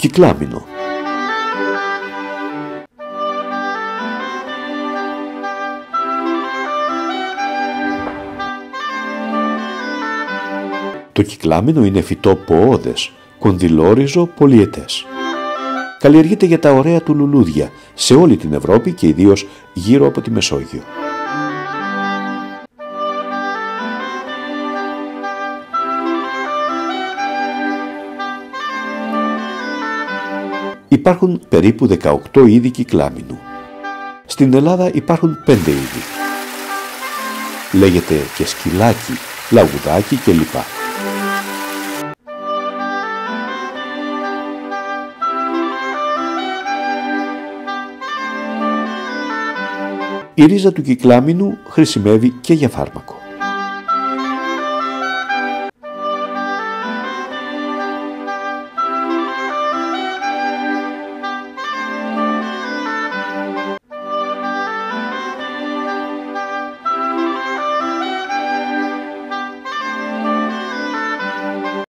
Κυκλάμινο. Το κυκλάμινο είναι φυτό ποώδες, κονδυλόριζο, πολυετές. Καλλιεργείται για τα ωραία του λουλούδια σε όλη την Ευρώπη και ιδίως γύρω από τη Μεσόγειο. Υπάρχουν περίπου 18 είδη κυκλάμινου. Στην Ελλάδα υπάρχουν 5 είδη. Λέγεται και σκυλάκι, λαγουδάκι κλπ. Η ρίζα του κυκλάμινου χρησιμεύει και για φάρμακο.